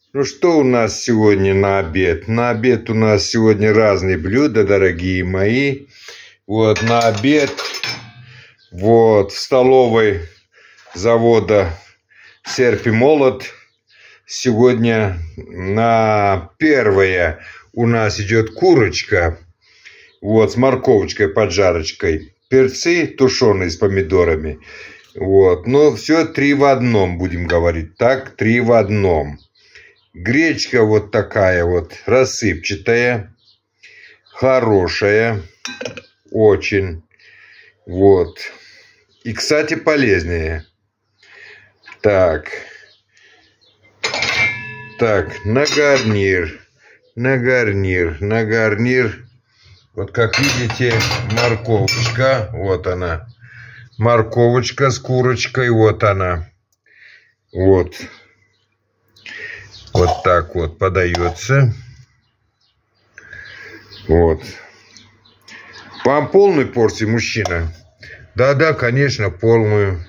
Ну что у нас сегодня на обед? На обед у нас сегодня разные блюда, дорогие мои. Вот на обед, вот в столовой завода «Серп и молот» сегодня на первое у нас идет курочка, вот с морковочкой, поджарочкой, перцы тушеные с помидорами. Вот, но все 3 в одном, будем говорить так, 3 в одном. Гречка вот такая вот, рассыпчатая, хорошая, очень, вот. И, кстати, полезная. Так, на гарнир. Вот как видите, морковочка, вот она. Морковочка с курочкой, вот она. Вот. Вот так вот подается. Вот. Вам полную порцию, мужчина? Да, конечно, полную.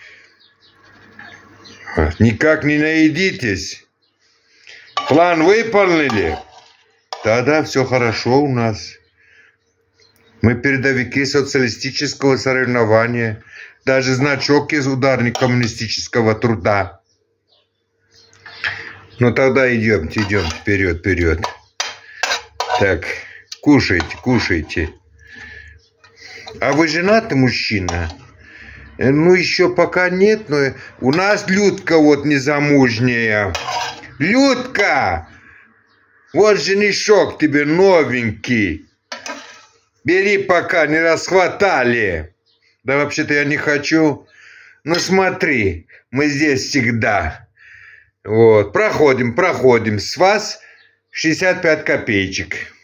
Никак не наедитесь? План выполнили? Да, все хорошо у нас. Мы передовики социалистического соревнования. Даже значок из ударник коммунистического труда. Ну тогда идемте, вперед. Так, кушайте. А вы женатый мужчина? Ну, еще пока нет, но у нас Людка вот незамужняя. Людка! Вот женишок тебе новенький. Бери, пока не расхватали. Да вообще-то я не хочу. Ну смотри, мы здесь всегда. Вот, проходим. С вас 65 копеечек.